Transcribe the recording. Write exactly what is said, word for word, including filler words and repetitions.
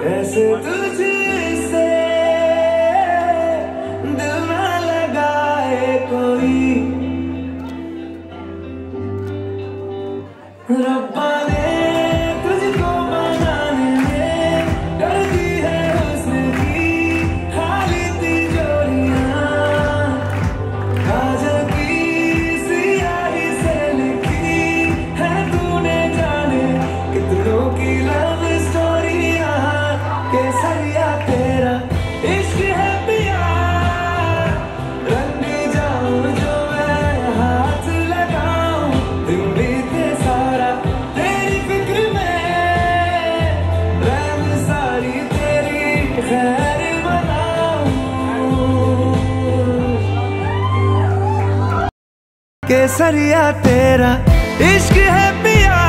कैसे तुझसे दिल ना लगाए कोई, रब्बा ने तुझको बनाने में कर दी है हुस्न की खाली तिजोरियां, काजल की सियाही से लिखी है तूने जाने कितनों की लव स्टोरियां। केसरिया तेरा इश्क है पिया, रंग जाऊं जो मैं हाथ लगाऊं, दिन बीते सारा तेरी फिक्र में, रैन सारी तेरी खैर मनाऊं। केसरिया तेरा इश्क है पिया,